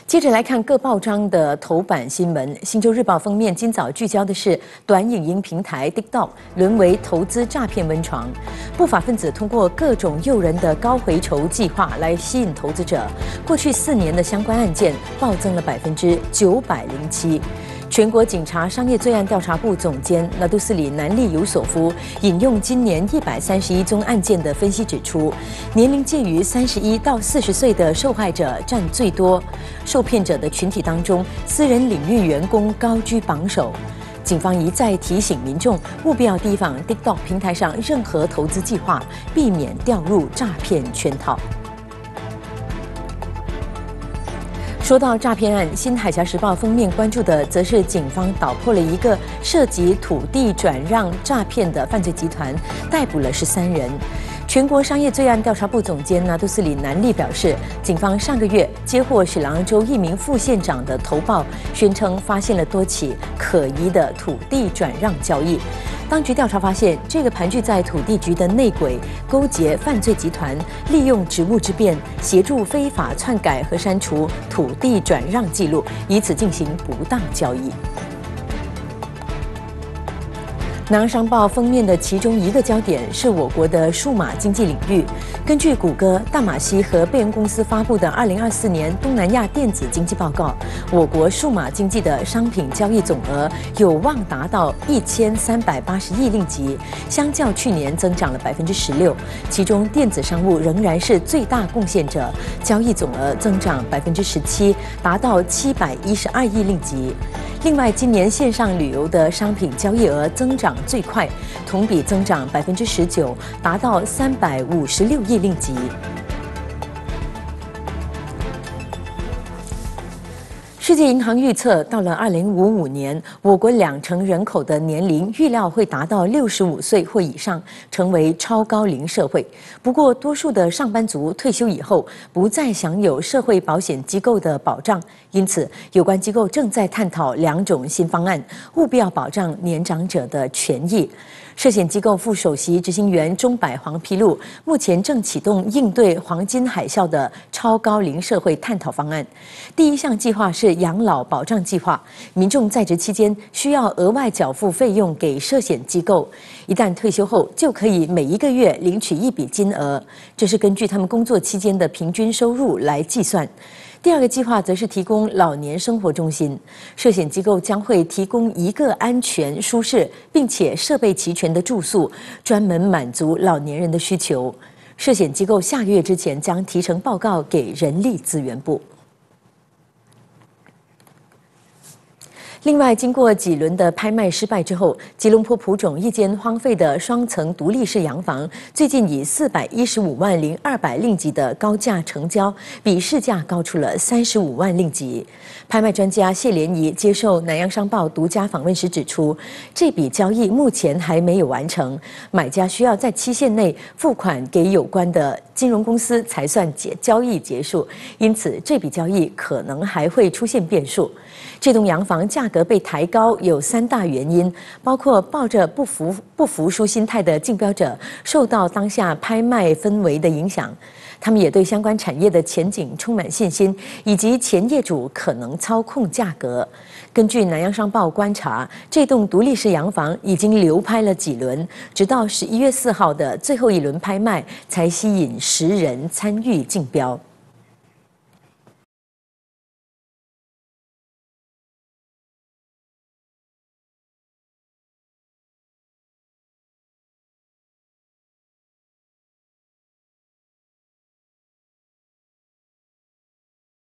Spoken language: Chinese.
接着来看各报章的头版新闻。《星洲日报》封面今早聚焦的是短影音平台 TikTok 沦为投资诈骗温床，不法分子通过各种诱人的高回酬计划来吸引投资者。过去4年的相关案件暴增了907%。全国警察商业罪案调查部总监纳杜斯里南利尤索夫引用今年131宗案件的分析指出，年龄介于31到40岁的受害者占最多，受骗者的群体当中，私人领域员工高居榜首。警方一再提醒民众务必要提防 TikTok 平台上任何投资计划，避免掉入诈骗圈套。说到诈骗案，《新海峡时报》封面关注的则是警方捣破了一个涉及土地转让诈骗的犯罪集团，逮捕了13人。全国商业罪案调查部总监纳杜斯里南利表示，警方上个月接获雪兰莪州一名副县长的投报，宣称发现了多起可疑的土地转让交易。当局调查发现，这个盘踞在土地局的内鬼勾结犯罪集团，利用职务之便，协助非法篡改和删除土地转让记录，以此进行不当交易。南洋商报封面的其中一个焦点是我国的数码经济领域。根据谷歌、大马西和贝恩公司发布的2024年东南亚电子经济报告，我国数码经济的商品交易总额有望达到1380亿令吉，相较去年增长了16%。其中电子商务仍然是最大贡献者，交易总额增长17%，达到712亿令吉。另外，今年线上旅游的商品交易额增长最快，同比增长19%，达到356亿令吉。世界银行预测，到了2055年，我国2成人口的年龄预料会达到65岁或以上，成为超高龄社会。不过，多数的上班族退休以后不再享有社会保险机构的保障，因此，有关机构正在探讨2种新方案，务必要保障年长者的权益。涉险机构副首席执行员钟百煌披露，目前正启动应对黄金海啸的超高龄社会探讨方案。第一项计划是养老保障计划，民众在职期间需要额外缴付费用给涉险机构，一旦退休后就可以每1个月领取一笔金额，这是根据他们工作期间的平均收入来计算。第2个计划则是提供老年生活中心，涉险机构将会提供一个安全、舒适并且设备齐全的住宿，专门满足老年人的需求。涉险机构下个月之前将提呈报告给人力资源部。另外，经过几轮的拍卖失败之后，吉隆坡蒲种一间荒废的双层独立式洋房，最近以415万200令吉的高价成交，比市价高出了35万令吉。拍卖专家谢连仪接受南洋商报独家访问时指出，这笔交易目前还没有完成，买家需要在期限内付款给有关的金融公司才算交易结束，因此这笔交易可能还会出现变数。这栋洋房价格被抬高有3大原因，包括抱着不服输心态的竞标者受到当下拍卖氛围的影响，他们也对相关产业的前景充满信心，以及前业主可能操控价格。根据南洋商报观察，这栋独立式洋房已经流拍了几轮，直到11月4号的最后一轮拍卖才吸引10人参与竞标。